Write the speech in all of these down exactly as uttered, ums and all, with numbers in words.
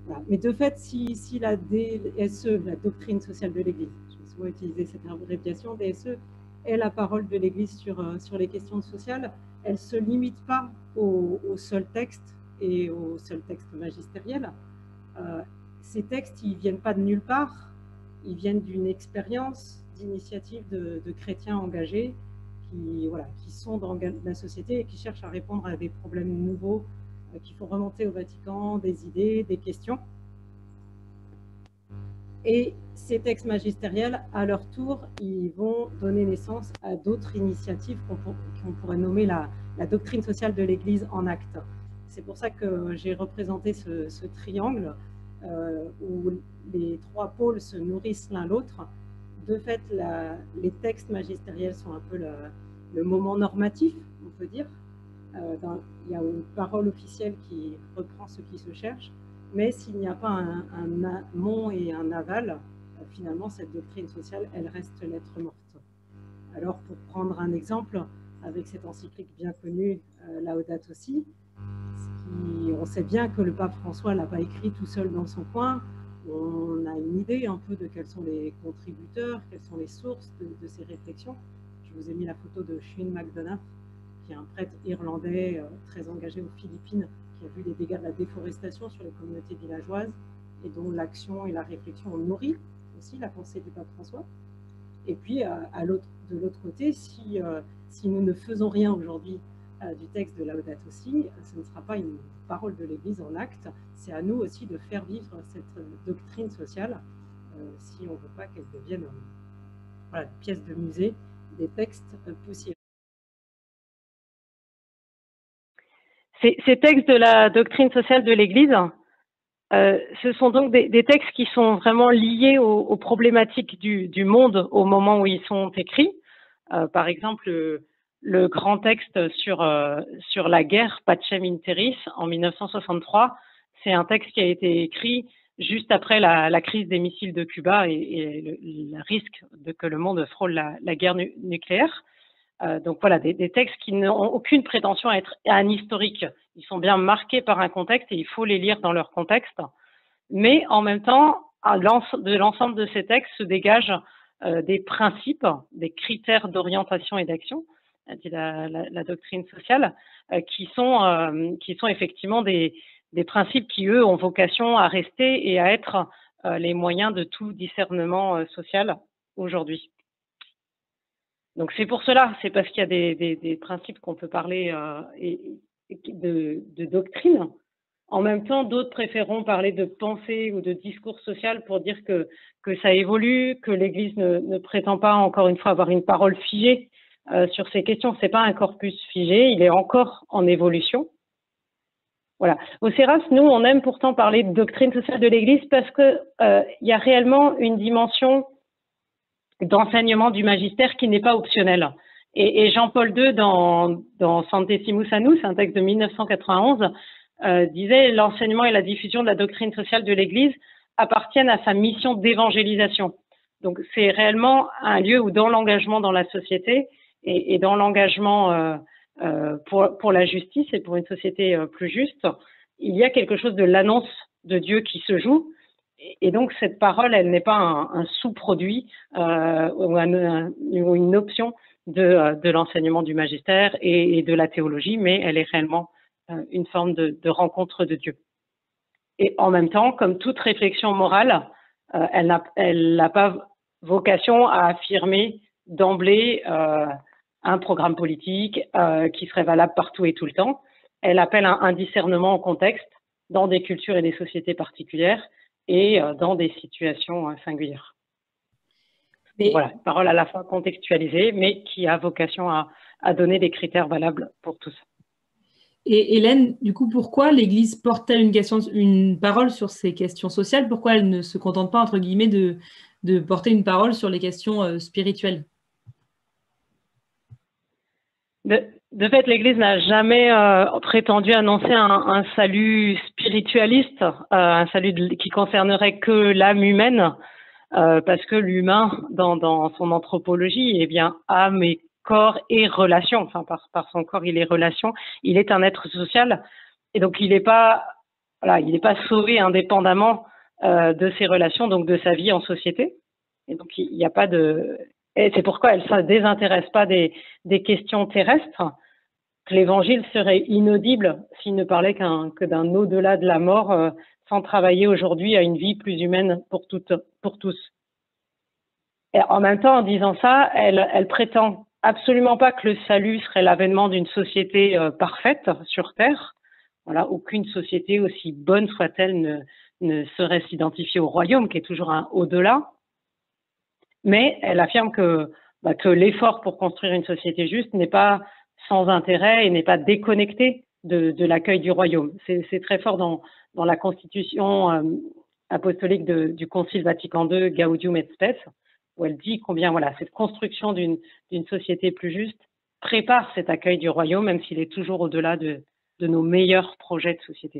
Voilà. Mais de fait, si, si la D S E, la doctrine sociale de l'Église, je vais souvent utiliser cette abréviation, D S E, est la parole de l'Église sur, sur les questions sociales, elle ne se limite pas au, au seul texte et au seul texte magistériel. Euh, ces textes, ils ne viennent pas de nulle part, ils viennent d'une expérience, d'initiatives de, de chrétiens engagés qui, voilà, qui sont dans la société et qui cherchent à répondre à des problèmes nouveaux euh, qu'il faut remonter au Vatican, des idées, des questions. Et ces textes magistériels, à leur tour, ils vont donner naissance à d'autres initiatives qu'on pour, qu'on pourrait nommer la, la doctrine sociale de l'Église en acte. C'est pour ça que j'ai représenté ce, ce triangle euh, où les trois pôles se nourrissent l'un l'autre. De fait, la, les textes magistériels sont un peu le, le moment normatif, on peut dire. Euh, dans, il y a une parole officielle qui reprend ce qui se cherche, mais s'il n'y a pas un, un amont et un aval, euh, finalement, cette doctrine sociale, elle reste lettre morte. Alors, pour prendre un exemple, avec cette encyclique bien connue, euh, Laudato Si, qui, on sait bien que le pape François ne l'a pas écrit tout seul dans son coin. On a une idée un peu de quels sont les contributeurs, quelles sont les sources de, de ces réflexions. Je vous ai mis la photo de Shane McDonough, qui est un prêtre irlandais euh, très engagé aux Philippines, qui a vu les dégâts de la déforestation sur les communautés villageoises et dont l'action et la réflexion ont nourri aussi la pensée du pape François. Et puis, à, à l'autre, de l'autre côté, si, euh, si nous ne faisons rien aujourd'hui euh, du texte de Laudato Si, ce ne sera pas une parole de l'Église en acte, c'est à nous aussi de faire vivre cette doctrine sociale, euh, si on ne veut pas qu'elle devienne euh, voilà, une pièce de musée des textes euh, poussiéreux. Ces, ces textes de la doctrine sociale de l'Église, euh, ce sont donc des, des textes qui sont vraiment liés aux, aux problématiques du, du monde au moment où ils sont écrits. Euh, par exemple, le, le grand texte sur, euh, sur la guerre, Pacem in Terris, en mille neuf cent soixante-trois, c'est un texte qui a été écrit juste après la, la crise des missiles de Cuba et, et le, le risque de que le monde frôle la, la guerre nu nucléaire. Euh, donc voilà, des, des textes qui n'ont aucune prétention à être un historique. Ils sont bien marqués par un contexte et il faut les lire dans leur contexte. Mais en même temps, de l'ensemble de ces textes se dégagent euh, des principes, des critères d'orientation et d'action, dit la, la, la doctrine sociale, euh, qui sont euh, qui sont effectivement des, des principes qui, eux, ont vocation à rester et à être euh, les moyens de tout discernement euh, social aujourd'hui. Donc c'est pour cela, c'est parce qu'il y a des, des, des principes qu'on peut parler euh, et, et de, de doctrine. En même temps, d'autres préféreront parler de pensée ou de discours social pour dire que, que ça évolue, que l'Église ne, ne prétend pas, encore une fois, avoir une parole figée euh, sur ces questions. C'est pas un corpus figé, il est encore en évolution. Voilà. Au CERAS, nous, on aime pourtant parler de doctrine sociale de l'Église parce que euh, il y a réellement une dimension d'enseignement du magistère qui n'est pas optionnel. Et, et Jean-Paul deux, dans, dans Centesimus Annus, un texte de mille neuf cent quatre-vingt-onze, euh, disait « L'enseignement et la diffusion de la doctrine sociale de l'Église appartiennent à sa mission d'évangélisation ». Donc, c'est réellement un lieu où, dans l'engagement dans la société et, et dans l'engagement euh, euh, pour, pour la justice et pour une société euh, plus juste, il y a quelque chose de l'annonce de Dieu qui se joue. Et donc, cette parole, elle n'est pas un, un sous-produit euh, ou, un, un, ou une option de, de l'enseignement du magistère et, et de la théologie, mais elle est réellement euh, une forme de, de rencontre de Dieu. Et en même temps, comme toute réflexion morale, euh, elle n'a elle n'a pas vocation à affirmer d'emblée euh, un programme politique euh, qui serait valable partout et tout le temps. Elle appelle un, un discernement au contexte dans des cultures et des sociétés particulières et dans des situations singulières. Mais... Voilà, une parole à la fois contextualisée, mais qui a vocation à, à donner des critères valables pour tous. Et Hélène, du coup, pourquoi l'Église porte-t-elle une, question, une parole sur ces questions sociales? Pourquoi elle ne se contente pas, entre guillemets, de, de porter une parole sur les questions euh, spirituelles? De, de fait, l'Église n'a jamais euh, prétendu annoncer un, un salut spiritualiste, euh, un salut de, qui concernerait que l'âme humaine, euh, parce que l'humain, dans, dans son anthropologie, eh bien, âme et corps et relation. Enfin, par, par son corps, il est relation. Il est un être social, et donc il n'est pas voilà, il n'est pas sauvé indépendamment euh, de ses relations, donc de sa vie en société. Et donc, il n'y a pas de... Et c'est pourquoi elle ne se désintéresse pas des, des questions terrestres, que l'Évangile serait inaudible s'il ne parlait qu'un, que d'un au-delà de la mort, euh, sans travailler aujourd'hui à une vie plus humaine pour, toutes, pour tous. Et en même temps, en disant ça, elle, elle prétend absolument pas que le salut serait l'avènement d'une société euh, parfaite sur Terre. Voilà, aucune société, aussi bonne soit-elle, ne, ne saurait s'identifier au royaume, qui est toujours un au-delà. Mais elle affirme que, bah, que l'effort pour construire une société juste n'est pas sans intérêt et n'est pas déconnecté de, de l'accueil du royaume. C'est, c'est très fort dans, dans la constitution euh, apostolique de, du Concile Vatican deux, Gaudium et Spes, où elle dit combien voilà, cette construction d'une, d'une société plus juste prépare cet accueil du royaume, même s'il est toujours au-delà de, de nos meilleurs projets de société.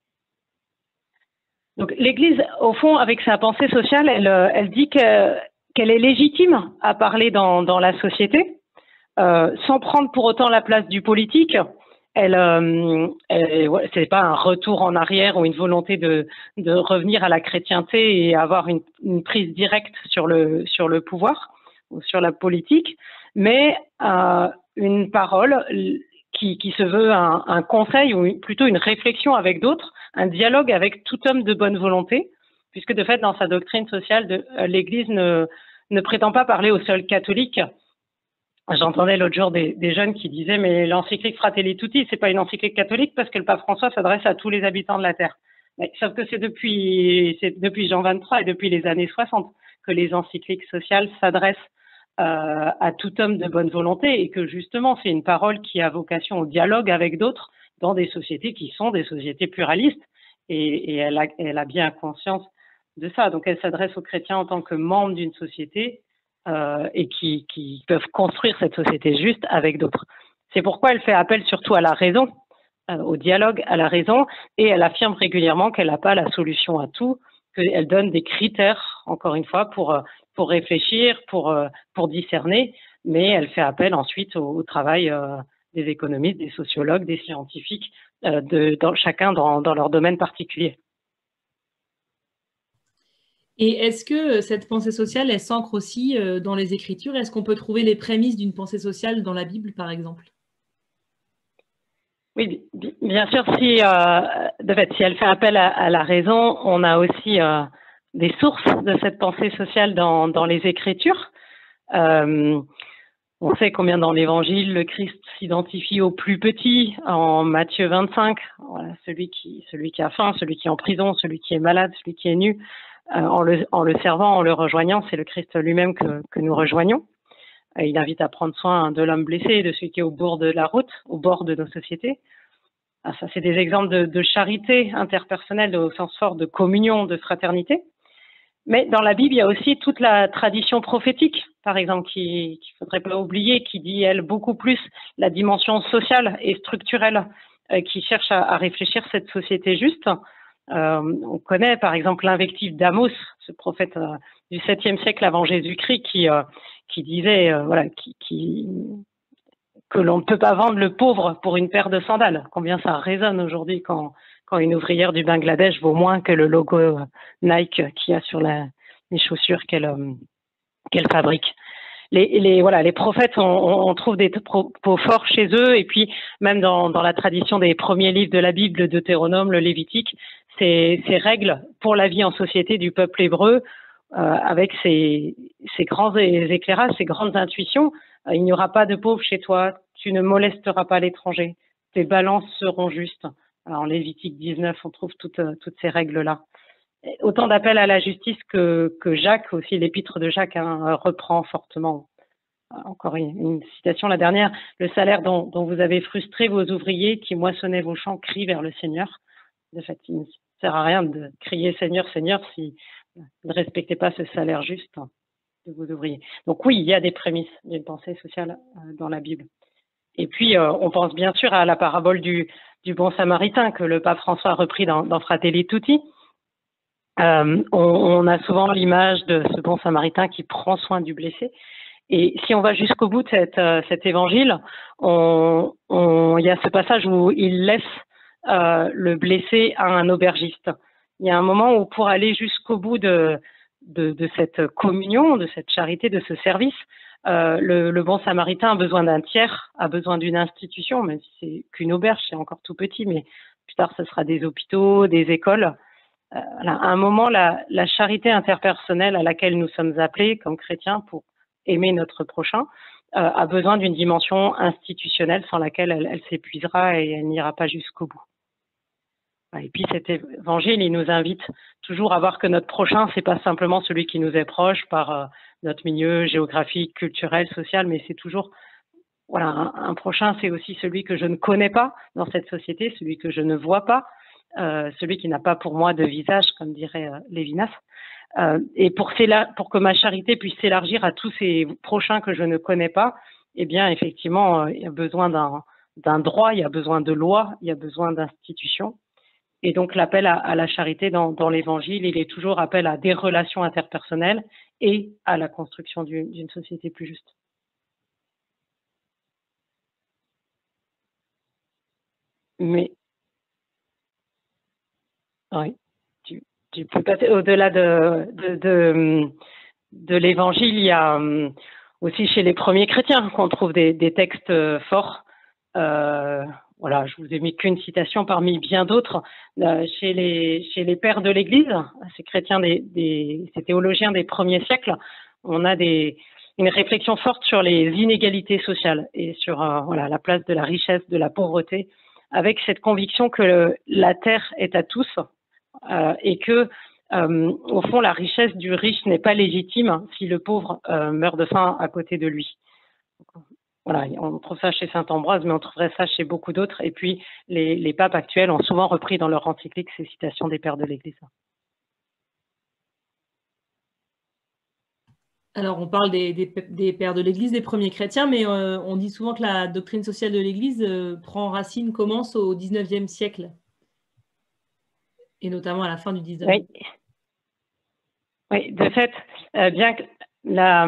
Donc l'Église, au fond, avec sa pensée sociale, elle, elle dit que, qu'elle est légitime à parler dans, dans la société, euh, sans prendre pour autant la place du politique. Elle, euh, elle, ouais, c'est pas un retour en arrière ou une volonté de, de revenir à la chrétienté et avoir une, une prise directe sur le, sur le pouvoir ou sur la politique, mais euh, une parole qui, qui se veut un, un conseil ou plutôt une réflexion avec d'autres, un dialogue avec tout homme de bonne volonté, puisque de fait, dans sa doctrine sociale, de, euh, l'Église ne, ne prétend pas parler aux seuls catholiques. J'entendais l'autre jour des, des jeunes qui disaient mais l'encyclique Fratelli Tutti, c'est pas une encyclique catholique parce que le pape François s'adresse à tous les habitants de la Terre. Mais, sauf que c'est depuis, c'est depuis Jean vingt-trois et depuis les années soixante que les encycliques sociales s'adressent euh, à tout homme de bonne volonté et que justement c'est une parole qui a vocation au dialogue avec d'autres dans des sociétés qui sont des sociétés pluralistes et, et elle, a, elle a bien conscience de ça. Donc elle s'adresse aux chrétiens en tant que membres d'une société Euh, et qui, qui peuvent construire cette société juste avec d'autres. C'est pourquoi elle fait appel surtout à la raison, euh, au dialogue, à la raison, et elle affirme régulièrement qu'elle n'a pas la solution à tout, qu'elle donne des critères, encore une fois, pour, pour réfléchir, pour, pour discerner, mais elle fait appel ensuite au, au travail euh, des économistes, des sociologues, des scientifiques, euh, de, dans, chacun dans, dans leur domaine particulier. Et est-ce que cette pensée sociale, elle s'ancre aussi dans les Écritures? Est-ce qu'on peut trouver les prémices d'une pensée sociale dans la Bible, par exemple? Oui, bien sûr, si, euh, de fait, si elle fait appel à, à la raison, on a aussi euh, des sources de cette pensée sociale dans, dans les Écritures. Euh, on sait combien dans l'Évangile, le Christ s'identifie au plus petit, en Matthieu vingt-cinq, voilà, celui qui, celui qui a faim, celui qui est en prison, celui qui est malade, celui qui est nu. Euh, en, le, en le servant, en le rejoignant, c'est le Christ lui-même que, que nous rejoignons. Euh, il invite à prendre soin de l'homme blessé, de celui qui est au bord de la route, au bord de nos sociétés. Ah, ça, c'est des exemples de, de charité interpersonnelle au sens fort de communion, de fraternité. Mais dans la Bible, il y a aussi toute la tradition prophétique, par exemple, qu'il ne faudrait pas oublier, qui dit, elle, beaucoup plus la dimension sociale et structurelle, euh, qui cherche à, à réfléchir cette société juste. Euh, on connaît par exemple l'invective d'Amos, ce prophète euh, du septième siècle avant Jésus-Christ, qui, euh, qui disait euh, voilà, qui, qui, que l'on ne peut pas vendre le pauvre pour une paire de sandales. Combien ça résonne aujourd'hui quand, quand une ouvrière du Bangladesh vaut moins que le logo euh, Nike qu'il y a sur la, les chaussures qu'elle, euh, qu'elle fabrique. Les, les, voilà, les prophètes, on, on trouve des propos forts chez eux, et puis même dans, dans la tradition des premiers livres de la Bible, le Deutéronome, le Lévitique, ces, ces règles pour la vie en société du peuple hébreu, euh, avec ces, ces grands éclairages, ces grandes intuitions. Euh, il n'y aura pas de pauvre chez toi, tu ne molesteras pas l'étranger, tes balances seront justes. Alors, en Lévitique dix-neuf, on trouve toutes, toutes ces règles-là. Autant d'appels à la justice que, que Jacques, aussi l'épître de Jacques, hein, reprend fortement. Encore une, une citation, la dernière, le salaire dont, dont vous avez frustré vos ouvriers qui moissonnaient vos champs crient vers le Seigneur. De fait, il ne sert à rien de crier Seigneur, Seigneur si vous ne respectez pas ce salaire juste de vos ouvriers. Donc oui, il y a des prémices d'une pensée sociale dans la Bible. Et puis, euh, on pense bien sûr à la parabole du, du bon samaritain que le pape François a repris dans, dans Fratelli Tutti. Euh, on, on a souvent l'image de ce bon samaritain qui prend soin du blessé. Et si on va jusqu'au bout de cette, euh, cet évangile, on, on, il y a ce passage où il laisse euh, le blessé à un aubergiste. Il y a un moment où pour aller jusqu'au bout de, de, de cette communion, de cette charité, de ce service, euh, le, le bon samaritain a besoin d'un tiers, a besoin d'une institution, même si c'est qu'une auberge, c'est encore tout petit, mais plus tard ce sera des hôpitaux, des écoles. Euh, voilà. À un moment, la, la charité interpersonnelle à laquelle nous sommes appelés comme chrétiens pour aimer notre prochain euh, a besoin d'une dimension institutionnelle sans laquelle elle, elle s'épuisera et elle n'ira pas jusqu'au bout. Et puis cet évangile, il nous invite toujours à voir que notre prochain, c'est pas simplement celui qui nous est proche par euh, notre milieu géographique, culturel, social, mais c'est toujours, voilà, un, un prochain, c'est aussi celui que je ne connais pas dans cette société, celui que je ne vois pas, euh, celui qui n'a pas pour moi de visage, comme dirait euh, Lévinas. Euh, et pour, pour que ma charité puisse s'élargir à tous ces prochains que je ne connais pas, eh bien, effectivement, euh, il y a besoin d'un, d'un droit, il y a besoin de lois, il y a besoin d'institutions. Et donc, l'appel à, à la charité dans, dans l'Évangile, il est toujours appel à des relations interpersonnelles et à la construction d'une, d'une société plus juste. Mais, oui, tu, tu peux passer au-delà de, de, de, de l'Évangile, il y a aussi chez les premiers chrétiens qu'on trouve des, des textes forts. Euh, Voilà, je vous ai mis qu'une citation parmi bien d'autres. Euh, chez, les, chez les pères de l'Église, ces chrétiens, des, des, ces théologiens des premiers siècles, on a des, une réflexion forte sur les inégalités sociales et sur euh, voilà, la place de la richesse, de la pauvreté, avec cette conviction que le, la terre est à tous euh, et que, euh, au fond, la richesse du riche n'est pas légitime si le pauvre euh, meurt de faim à côté de lui. Voilà, on trouve ça chez saint Ambroise, mais on trouverait ça chez beaucoup d'autres. Et puis, les, les papes actuels ont souvent repris dans leur encyclique ces citations des pères de l'Église. Alors, on parle des, des, des pères de l'Église, des premiers chrétiens, mais euh, on dit souvent que la doctrine sociale de l'Église euh, prend racine, commence au dix-neuvième siècle, et notamment à la fin du dix-neuvième. Oui, oui, de fait, euh, bien que la...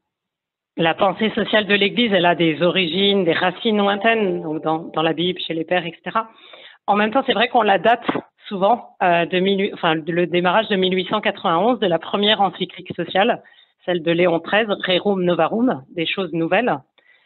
La pensée sociale de l'Église, elle a des origines, des racines lointaines, donc dans, dans la Bible, chez les pères, et cetera. En même temps, c'est vrai qu'on la date souvent euh, de mille, enfin, le démarrage de mille huit cent quatre-vingt-onze de la première encyclique sociale, celle de Léon treize, Rerum Novarum, des choses nouvelles,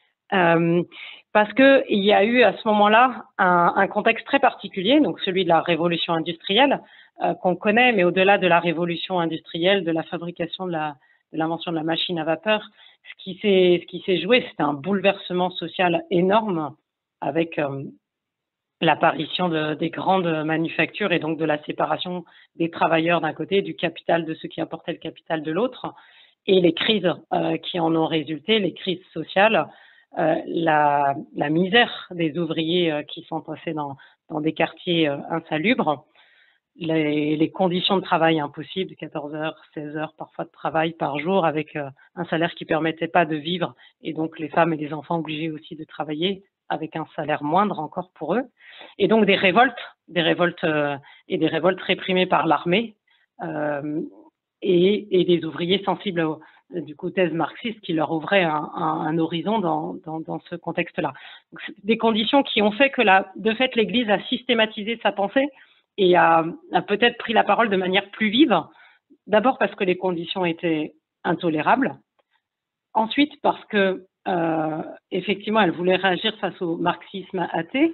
euh, parce que il y a eu à ce moment-là un, un contexte très particulier, donc celui de la révolution industrielle euh, qu'on connaît, mais au-delà de la révolution industrielle, de la fabrication de la de l'invention de la machine à vapeur, ce qui s'est, ce qui s'est joué, c'était un bouleversement social énorme avec euh, l'apparition de, des grandes manufactures et donc de la séparation des travailleurs d'un côté, du capital de ceux qui apportaient le capital de l'autre, et les crises euh, qui en ont résulté, les crises sociales, euh, la, la misère des ouvriers euh, qui sont passés dans, dans des quartiers euh, insalubres, Les, les conditions de travail impossibles, quatorze heures, seize heures parfois de travail par jour avec euh, un salaire qui ne permettait pas de vivre et donc les femmes et les enfants obligés aussi de travailler avec un salaire moindre encore pour eux. Et donc des révoltes, des révoltes euh, et des révoltes réprimées par l'armée euh, et, et des ouvriers sensibles au, du coup thèse marxiste qui leur ouvraient un, un, un horizon dans, dans, dans ce contexte-là. Donc, des conditions qui ont fait que la, de fait l'Église a systématisé sa pensée et a, a peut-être pris la parole de manière plus vive, d'abord parce que les conditions étaient intolérables, ensuite parce que euh, effectivement elle voulait réagir face au marxisme athée,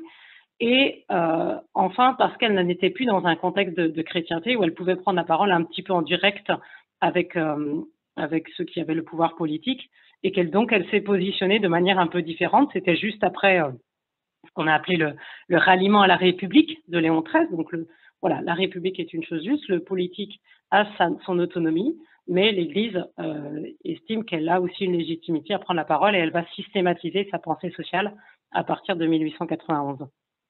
et euh, enfin parce qu'elle n'en était plus dans un contexte de, de chrétienté où elle pouvait prendre la parole un petit peu en direct avec, euh, avec ceux qui avaient le pouvoir politique, et qu'elle donc elle s'est positionnée de manière un peu différente. C'était juste après euh, ce qu'on a appelé le, le ralliement à la République de Léon treize. Donc, le, voilà, la République est une chose juste, le politique a sa, son autonomie, mais l'Église euh, estime qu'elle a aussi une légitimité à prendre la parole et elle va systématiser sa pensée sociale à partir de mille huit cent quatre-vingt-onze.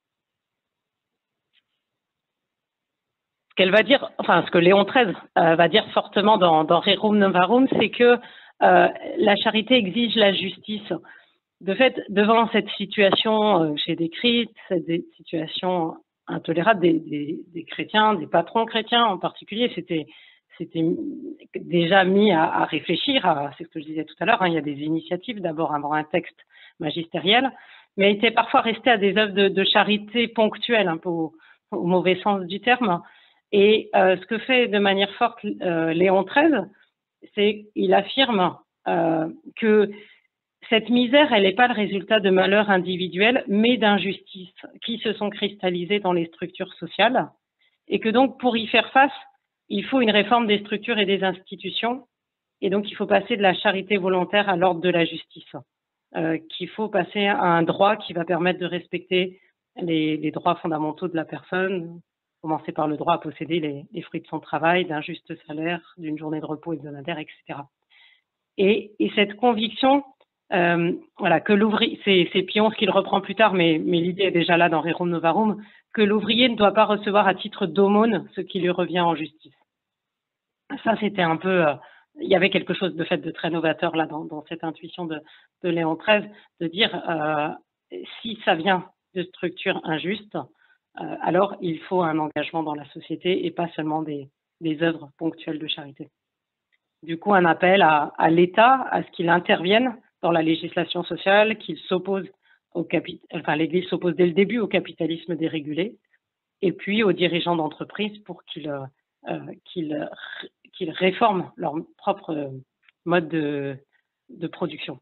Ce qu'elle va dire, enfin, ce que Léon treize euh, va dire fortement dans, dans Rerum Novarum, c'est que euh, la charité exige la justice. De fait, devant cette situation euh, que j'ai décrite, cette situation intolérable des, des, des chrétiens, des patrons chrétiens en particulier, c'était c'était déjà mis à, à réfléchir, à, c'est ce que je disais tout à l'heure, hein, il y a des initiatives, d'abord avant un texte magistériel, mais était parfois resté à des œuvres de, de charité ponctuelles, un peu au, au mauvais sens du terme. Et euh, ce que fait de manière forte euh, Léon treize, c'est qu'il affirme euh, que cette misère, elle n'est pas le résultat de malheurs individuels, mais d'injustices qui se sont cristallisées dans les structures sociales, et que donc pour y faire face, il faut une réforme des structures et des institutions, et donc il faut passer de la charité volontaire à l'ordre de la justice, euh, qu'il faut passer à un droit qui va permettre de respecter les, les droits fondamentaux de la personne, commencer par le droit à posséder les, les fruits de son travail, d'un juste salaire, d'une journée de repos hebdomadaire, et cetera. Et, et cette conviction, euh, voilà, que l'ouvrier, c'est, c'est Pion ce qu'il reprend plus tard, mais, mais l'idée est déjà là dans Rerum Novarum, que l'ouvrier ne doit pas recevoir à titre d'aumône ce qui lui revient en justice. Ça, c'était un peu, euh, il y avait quelque chose de fait de très novateur là dans, dans cette intuition de, de Léon treize, de dire euh, si ça vient de structures injustes, euh, alors il faut un engagement dans la société et pas seulement des, des œuvres ponctuelles de charité. Du coup, un appel à, à l'État, à ce qu'il intervienne dans la législation sociale, qu'il s'oppose au capital, enfin l'Église s'oppose dès le début au capitalisme dérégulé, et puis aux dirigeants d'entreprise pour qu'ils euh, qu'ils qu'ils réforment leur propre mode de, de production.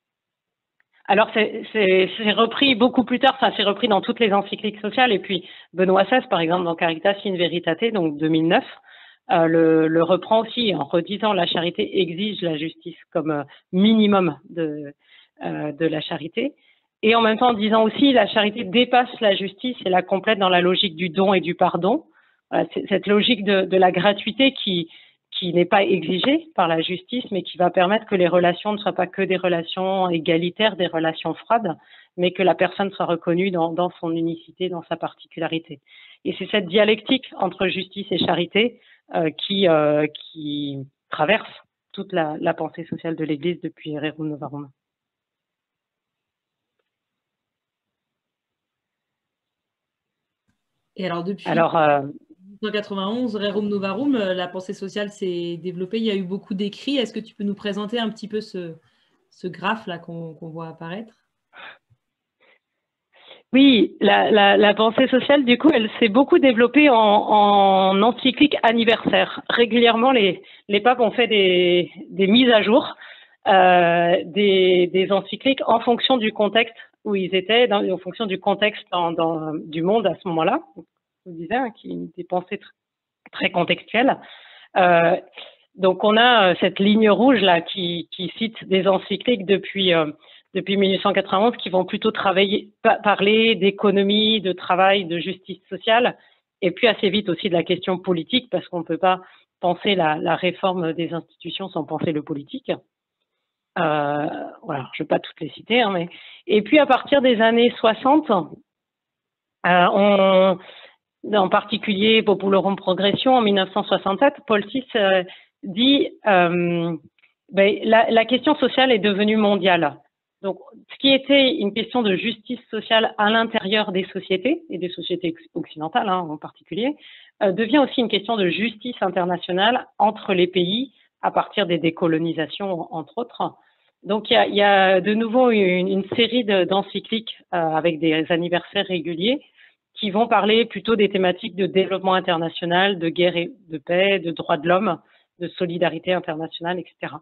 Alors, c'est repris beaucoup plus tard, enfin, c'est repris dans toutes les encycliques sociales, et puis Benoît seize, par exemple, dans Caritas in Veritate, donc deux mille neuf, euh, le, le reprend aussi en redisant la charité exige la justice comme euh, minimum de, euh, de la charité, et en même temps en disant aussi la charité dépasse la justice et la complète dans la logique du don et du pardon. Voilà, cette logique de, de la gratuité qui qui n'est pas exigée par la justice, mais qui va permettre que les relations ne soient pas que des relations égalitaires, des relations froides, mais que la personne soit reconnue dans, dans son unicité, dans sa particularité. Et c'est cette dialectique entre justice et charité euh, qui, euh, qui traverse toute la, la pensée sociale de l'Église depuis Rerum Novarum. Et alors, depuis alors, euh, mille neuf cent quatre-vingt-onze, Rerum Novarum, la pensée sociale s'est développée, il y a eu beaucoup d'écrits. Est-ce que tu peux nous présenter un petit peu ce, ce graphe-là qu'on qu'on voit apparaître? Oui, la, la, la pensée sociale, du coup, elle s'est beaucoup développée en, en encyclique anniversaire. Régulièrement, les, les papes ont fait des, des mises à jour euh, des, des encycliques en fonction du contexte où ils étaient, dans, en fonction du contexte dans, dans, du monde à ce moment-là. Je vous disais, hein, qui des pensées tr très contextuelles. Euh, donc, on a cette ligne rouge là qui, qui cite des encycliques depuis euh, depuis mille huit cent quatre-vingt-onze qui vont plutôt travailler, parler d'économie, de travail, de justice sociale, et puis assez vite aussi de la question politique, parce qu'on ne peut pas penser la, la réforme des institutions sans penser le politique. Euh, voilà, je ne vais pas toutes les citer, hein, mais et puis à partir des années soixante, euh, on, en particulier Populorum Progression en mille neuf cent soixante-sept, Paul six euh, dit euh, ben, la, la question sociale est devenue mondiale. Donc, ce qui était une question de justice sociale à l'intérieur des sociétés, et des sociétés occidentales hein, en particulier, euh, devient aussi une question de justice internationale entre les pays à partir des décolonisations, entre autres. Donc, il y a, il y a de nouveau une, une série d'encycliques euh, avec des anniversaires réguliers qui vont parler plutôt des thématiques de développement international, de guerre et de paix, de droits de l'homme, de solidarité internationale, et cetera.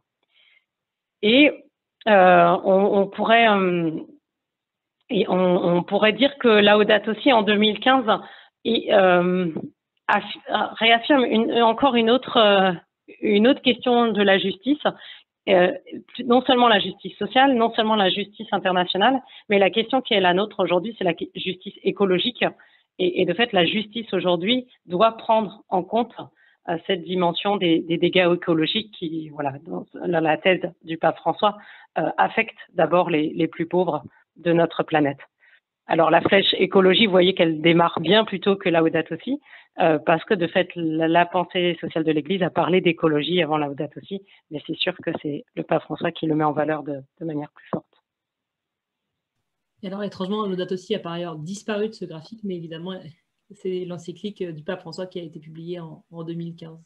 Et Euh, on, on, pourrait, euh, et on, on pourrait dire que Laudato Si en deux mille quinze et, euh, réaffirme une, encore une autre, euh, une autre question de la justice, euh, non seulement la justice sociale, non seulement la justice internationale, mais la question qui est la nôtre aujourd'hui, c'est la justice écologique. Et, et de fait, la justice aujourd'hui doit prendre en compte cette dimension des, des dégâts écologiques qui, voilà, dans la thèse du pape François, euh, affecte d'abord les, les plus pauvres de notre planète. Alors la flèche écologie, vous voyez qu'elle démarre bien plus tôt que Laudato Si, euh, parce que de fait, la, la pensée sociale de l'Église a parlé d'écologie avant Laudato Si, mais c'est sûr que c'est le pape François qui le met en valeur de, de manière plus forte. Et alors, étrangement, Laudato Si a par ailleurs disparu de ce graphique, mais évidemment, c'est l'encyclique du pape François qui a été publiée en, en deux mille quinze.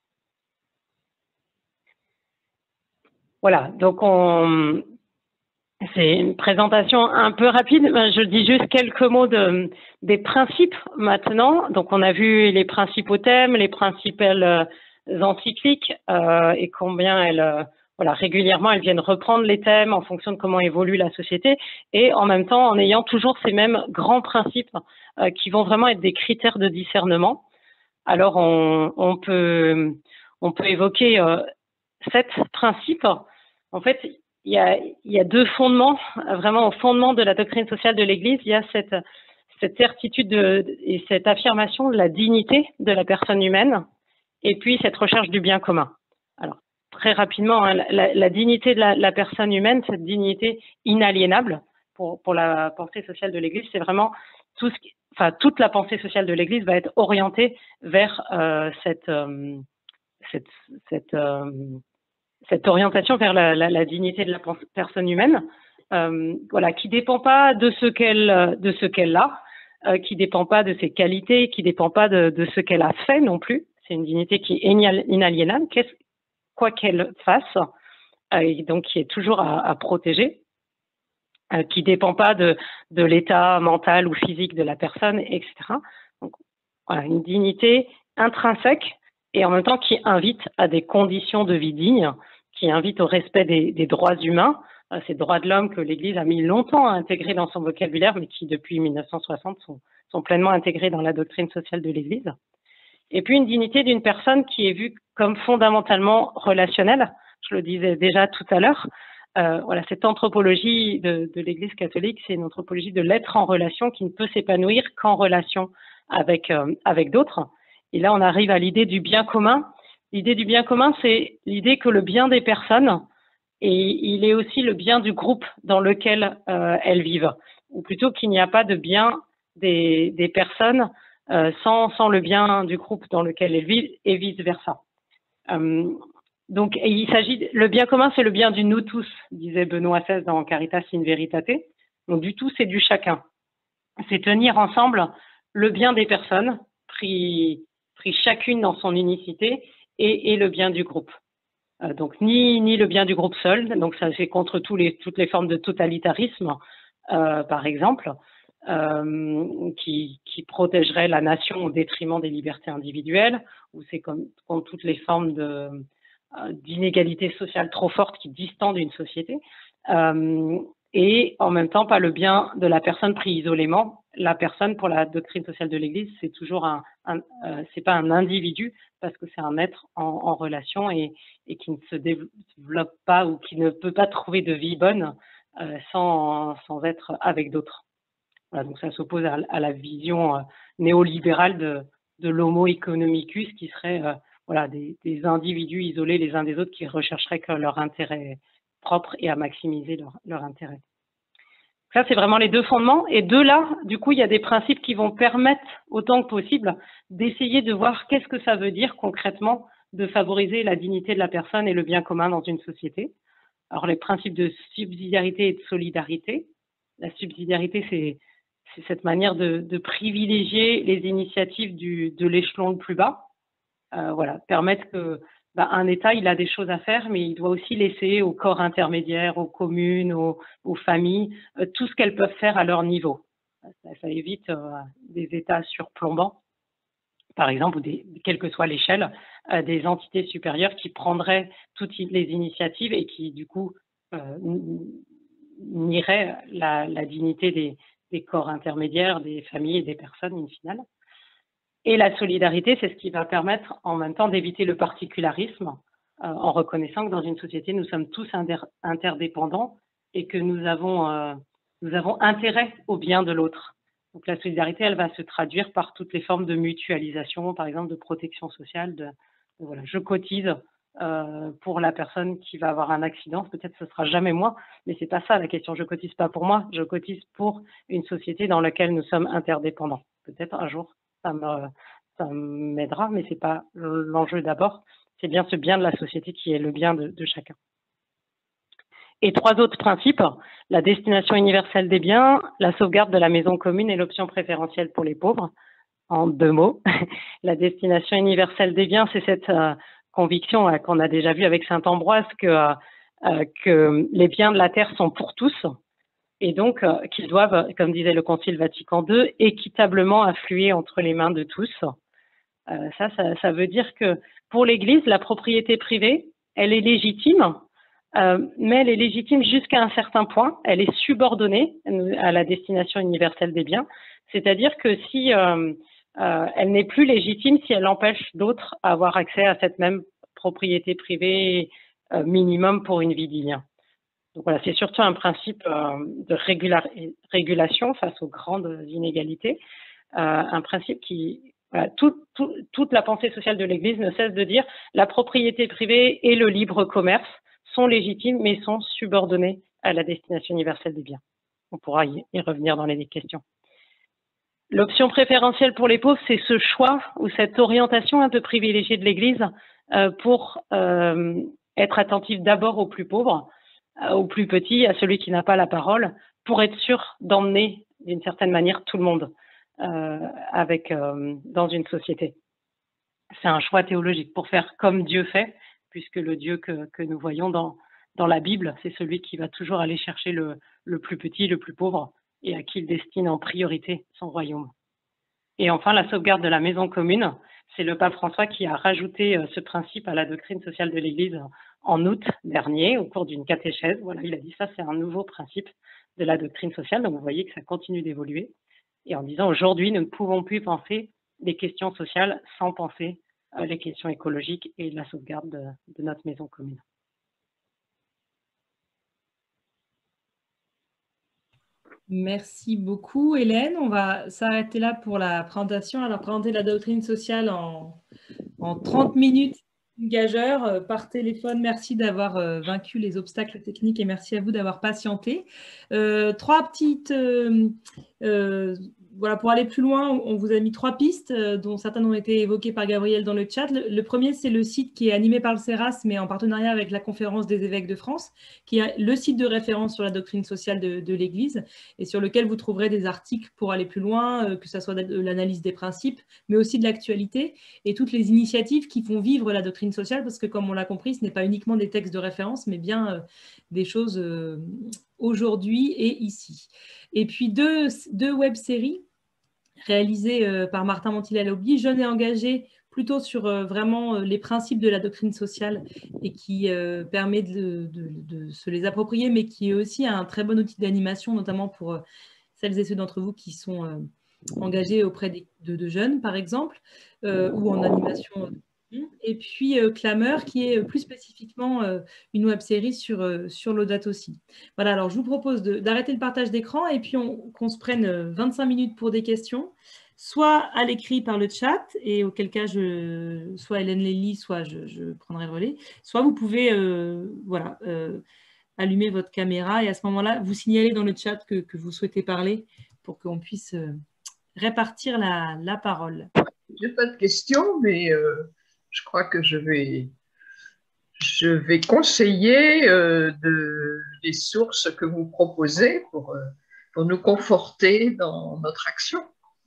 Voilà, donc on, C'est une présentation un peu rapide. Je dis juste quelques mots de, des principes maintenant. Donc, on a vu les principaux thèmes, les principales encycliques euh, et combien elles, euh, voilà, régulièrement, elles viennent reprendre les thèmes en fonction de comment évolue la société et en même temps en ayant toujours ces mêmes grands principes euh, qui vont vraiment être des critères de discernement. Alors, on, on peut, on peut évoquer euh, sept principes. En fait, il y a, il y a deux fondements, vraiment au fondement de la doctrine sociale de l'Église, il y a cette, cette certitude de, et cette affirmation de la dignité de la personne humaine, et puis cette recherche du bien commun. Alors, très rapidement, hein, la, la dignité de la, la personne humaine, cette dignité inaliénable pour, pour la pensée sociale de l'Église, c'est vraiment tout ce qui, enfin, toute la pensée sociale de l'Église va être orientée vers euh, cette, euh, cette, cette euh, cette orientation vers la, la, la dignité de la personne humaine, euh, voilà, qui dépend pas de ce qu'elle de ce qu'elle a, euh, qui dépend pas de ses qualités, qui dépend pas de, de ce qu'elle a fait non plus. C'est une dignité qui est inaliénable, quoi qu'elle fasse, euh, et donc qui est toujours à, à protéger, euh, qui dépend pas de, de l'état mental ou physique de la personne, et cetera. Donc, voilà, une dignité intrinsèque et en même temps qui invite à des conditions de vie dignes, qui invite au respect des, des droits humains, euh, ces droits de l'homme que l'Église a mis longtemps à intégrer dans son vocabulaire, mais qui depuis mille neuf cent soixante sont, sont pleinement intégrés dans la doctrine sociale de l'Église. Et puis une dignité d'une personne qui est vue comme fondamentalement relationnelle, je le disais déjà tout à l'heure. Euh, voilà, cette anthropologie de, de l'Église catholique, c'est une anthropologie de l'être en relation qui ne peut s'épanouir qu'en relation avec, euh, avec d'autres. Et là, on arrive à l'idée du bien commun. L'idée du bien commun, c'est l'idée que le bien des personnes, et il est aussi le bien du groupe dans lequel euh, elles vivent. Ou plutôt qu'il n'y a pas de bien des, des personnes euh, sans, sans le bien du groupe dans lequel elles vivent, et vice-versa. Euh, donc, et il s'agit, le bien commun, c'est le bien du nous tous, disait Benoît seize dans Caritas in Veritate. Donc, du tout, c'est du chacun. C'est tenir ensemble le bien des personnes, pris, pris chacune dans son unicité, et, et le bien du groupe. Euh, donc, ni, ni le bien du groupe seul, donc ça c'est contre tous les, toutes les formes de totalitarisme, euh, par exemple, euh, qui, qui protégerait la nation au détriment des libertés individuelles, ou c'est comme contre toutes les formes de d'inégalité sociale trop forte qui distendent une société, euh, et en même temps pas le bien de la personne pris isolément. La personne, pour la doctrine sociale de l'Église, c'est toujours un, un euh, c'est pas un individu parce que c'est un être en, en relation et, et qui ne se développe pas ou qui ne peut pas trouver de vie bonne euh, sans, sans être avec d'autres. Voilà, donc ça s'oppose à, à la vision euh, néolibérale de, de l'homo economicus qui serait euh, voilà, des, des individus isolés les uns des autres qui rechercheraient que leur intérêt propre et à maximiser leur, leur intérêt. Ça, c'est vraiment les deux fondements. Et de là, du coup, il y a des principes qui vont permettre, autant que possible, d'essayer de voir qu'est-ce que ça veut dire concrètement de favoriser la dignité de la personne et le bien commun dans une société. Alors, les principes de subsidiarité et de solidarité. La subsidiarité, c'est c'est cette manière de, de privilégier les initiatives du, de l'échelon le plus bas. Euh, voilà, permettre que bah, un État, il a des choses à faire, mais il doit aussi laisser aux corps intermédiaires, aux communes, aux, aux familles, euh, tout ce qu'elles peuvent faire à leur niveau. Ça, ça évite euh, des États surplombants, par exemple, ou des, quelle que soit l'échelle, euh, des entités supérieures qui prendraient toutes les initiatives et qui, du coup, euh, nieraient la, la dignité des, des corps intermédiaires, des familles et des personnes, in fine. Et la solidarité, c'est ce qui va permettre en même temps d'éviter le particularisme euh, en reconnaissant que dans une société, nous sommes tous interdépendants et que nous avons, euh, nous avons intérêt au bien de l'autre. Donc la solidarité, elle va se traduire par toutes les formes de mutualisation, par exemple de protection sociale. De, de, voilà, je cotise euh, pour la personne qui va avoir un accident. Peut-être que ce sera jamais moi, mais c'est pas ça la question. Je cotise pas pour moi, je cotise pour une société dans laquelle nous sommes interdépendants. Peut-être un jour. Ça me, ça m'aidera, mais c'est pas l'enjeu d'abord. C'est bien ce bien de la société qui est le bien de, de chacun. Et trois autres principes, la destination universelle des biens, la sauvegarde de la maison commune et l'option préférentielle pour les pauvres. En deux mots, la destination universelle des biens, c'est cette euh, conviction euh, qu'on a déjà vue avec saint Ambroise que euh, euh, que les biens de la terre sont pour tous et donc euh, qu'ils doivent, comme disait le Concile Vatican deux, équitablement affluer entre les mains de tous. Euh, ça, ça, ça veut dire que pour l'Église, la propriété privée, elle est légitime, euh, mais elle est légitime jusqu'à un certain point. Elle est subordonnée à la destination universelle des biens, c'est-à-dire que si euh, euh, elle n'est plus légitime si elle empêche d'autres à avoir accès à cette même propriété privée euh, minimum pour une vie digne. Donc voilà, c'est surtout un principe euh, de régula- régulation face aux grandes inégalités, euh, un principe qui Voilà, tout, tout, toute la pensée sociale de l'Église ne cesse de dire la propriété privée et le libre commerce sont légitimes mais sont subordonnés à la destination universelle des biens. On pourra y, y revenir dans les questions. L'option préférentielle pour les pauvres, c'est ce choix ou cette orientation un peu privilégiée de l'Église euh, pour euh, être attentif d'abord aux plus pauvres, euh, aux plus petits, à celui qui n'a pas la parole, pour être sûr d'emmener d'une certaine manière tout le monde. Euh, avec, euh, dans une société. C'est un choix théologique pour faire comme Dieu fait, puisque le Dieu que, que nous voyons dans, dans la Bible, c'est celui qui va toujours aller chercher le, le plus petit, le plus pauvre, et à qui il destine en priorité son royaume. Et enfin, la sauvegarde de la maison commune, c'est le pape François qui a rajouté ce principe à la doctrine sociale de l'Église en août dernier, au cours d'une catéchèse. Voilà, il a dit ça, c'est un nouveau principe de la doctrine sociale, donc vous voyez que ça continue d'évoluer. Et en disant aujourd'hui, nous ne pouvons plus penser les questions sociales sans penser euh, les questions écologiques et la sauvegarde de, de notre maison commune. Merci beaucoup, Hélène. On va s'arrêter là pour la présentation. Alors, présenter la doctrine sociale en, en trente minutes, gageur, euh, par téléphone. Merci d'avoir euh, vaincu les obstacles techniques et merci à vous d'avoir patienté. Euh, trois petites... Euh, euh, Voilà, pour aller plus loin, on vous a mis trois pistes, euh, dont certaines ont été évoquées par Gabriel dans le chat. Le, le premier, c'est le site qui est animé par le CERAS, mais en partenariat avec la Conférence des évêques de France, qui est le site de référence sur la doctrine sociale de, de l'Église, et sur lequel vous trouverez des articles pour aller plus loin, euh, que ce soit de l'analyse des principes, mais aussi de l'actualité, et toutes les initiatives qui font vivre la doctrine sociale, parce que comme on l'a compris, ce n'est pas uniquement des textes de référence, mais bien euh, des choses euh, aujourd'hui et ici. Et puis deux, deux web-séries réalisées euh, par Martin Montilal-Obli, jeune et engagé, plutôt sur euh, vraiment euh, les principes de la doctrine sociale et qui euh, permet de, de, de se les approprier, mais qui est aussi un très bon outil d'animation, notamment pour euh, celles et ceux d'entre vous qui sont euh, engagés auprès des, de, de jeunes, par exemple, euh, ou en animation. Et puis euh, Clameur, qui est plus spécifiquement euh, une web-série sur, euh, sur Laudato Si. Voilà, alors je vous propose d'arrêter le partage d'écran et puis qu'on se prenne vingt-cinq minutes pour des questions, soit à l'écrit par le chat, et auquel cas, je, soit Hélène Lély, soit je, je prendrai le relais, soit vous pouvez euh, voilà, euh, allumer votre caméra et à ce moment-là, vous signaler dans le chat que, que vous souhaitez parler pour qu'on puisse euh, répartir la, la parole. Je n'ai pas de questions, mais... Euh... Je crois que je vais, je vais conseiller euh, de, les sources que vous proposez pour, euh, pour nous conforter dans notre action.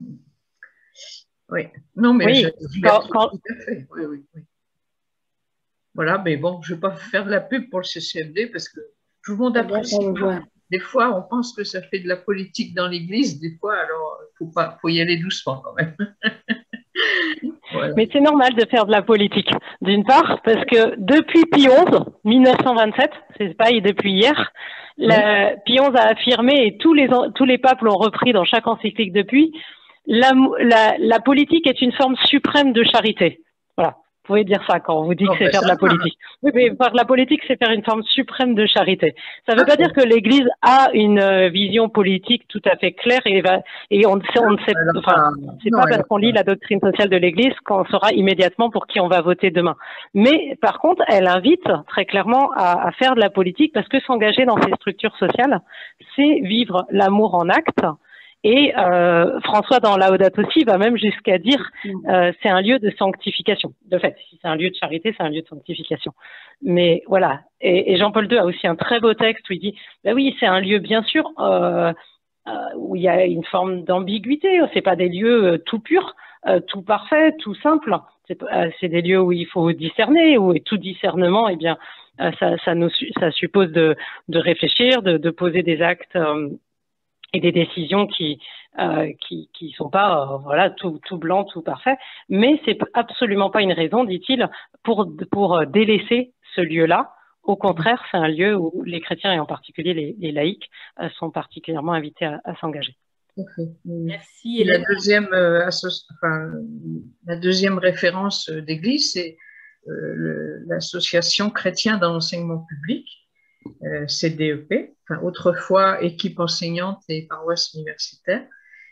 Oui, non, mais oui, je, je quand, quand... tout à fait. Oui, oui, oui. Voilà, mais bon, je ne vais pas faire de la pub pour le C C M D parce que tout le monde apprécie. Des fois, on pense que ça fait de la politique dans l'Église, des fois, alors il faut, pas, faut y aller doucement quand même. Voilà. Mais c'est normal de faire de la politique, d'une part, parce que depuis Pie onze, mille neuf cent vingt-sept, c'est pas depuis hier, la, Pie onze a affirmé, et tous les, tous les papes l'ont repris dans chaque encyclique depuis, la, la, la politique est une forme suprême de charité. Voilà. Vous pouvez dire ça quand on vous dit que c'est faire de la politique. Oui, mais faire de la politique, c'est faire une forme suprême de charité. Ça ne veut pas dire que l'Église a une vision politique tout à fait claire et, va, et on, on ne sait enfin, c'est pas parce qu'on lit la doctrine sociale de l'Église qu'on saura immédiatement pour qui on va voter demain. Mais par contre, elle invite très clairement à, à faire de la politique parce que s'engager dans ces structures sociales, c'est vivre l'amour en acte. Et euh, François, dans Laudato Si, va même jusqu'à dire euh, c'est un lieu de sanctification. De fait, si c'est un lieu de charité, c'est un lieu de sanctification. Mais voilà. Et, et Jean-Paul deux a aussi un très beau texte où il dit bah oui, c'est un lieu, bien sûr, euh, euh, où il y a une forme d'ambiguïté. C'est pas des lieux euh, tout purs, euh, tout parfaits, tout simples. C'est euh, des lieux où il faut discerner, où tout discernement, eh bien, Euh, ça, ça, nous, ça suppose de, de réfléchir, de, de poser des actes euh, et des décisions qui euh, qui qui sont pas euh, voilà tout tout blanc, tout parfait. Mais c'est absolument pas une raison, dit-il, pour pour délaisser ce lieu-là. Au contraire, c'est un lieu où les chrétiens et en particulier les, les laïcs euh, sont particulièrement invités à, à s'engager. Merci. La deuxième, euh, enfin, la deuxième référence d'église, c'est euh, l'association chrétien dans l'enseignement public, euh, C D E P, enfin, autrefois équipe enseignante et paroisse universitaire.